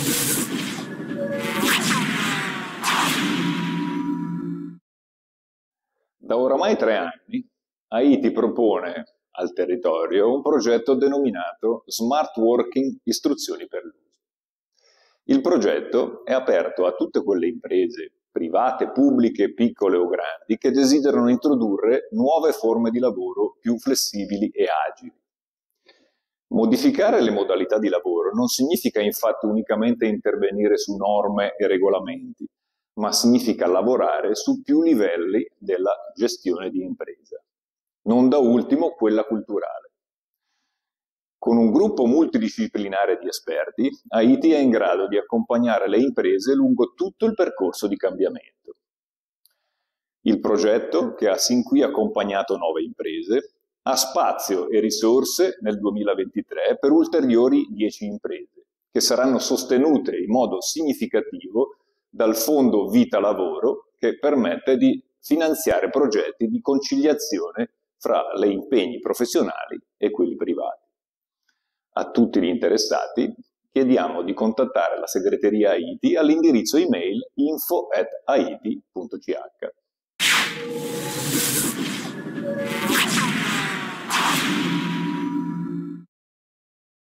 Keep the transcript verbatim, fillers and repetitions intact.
Da oramai tre anni, Haiti propone al territorio un progetto denominato Smart Working Istruzioni per l'Uso. Il progetto è aperto a tutte quelle imprese, private, pubbliche, piccole o grandi, che desiderano introdurre nuove forme di lavoro più flessibili e agili. Modificare le modalità di lavoro non significa infatti unicamente intervenire su norme e regolamenti, ma significa lavorare su più livelli della gestione di impresa, non da ultimo quella culturale. Con un gruppo multidisciplinare di esperti, Haiti è in grado di accompagnare le imprese lungo tutto il percorso di cambiamento. Il progetto, che ha sin qui accompagnato nove imprese, ha spazio e risorse nel duemilaventitré per ulteriori dieci imprese, che saranno sostenute in modo significativo dal Fondo Vita Lavoro, che permette di finanziare progetti di conciliazione fra gli impegni professionali e quelli privati. A tutti gli interessati chiediamo di contattare la segreteria Haiti all'indirizzo email info at haiti punto c h.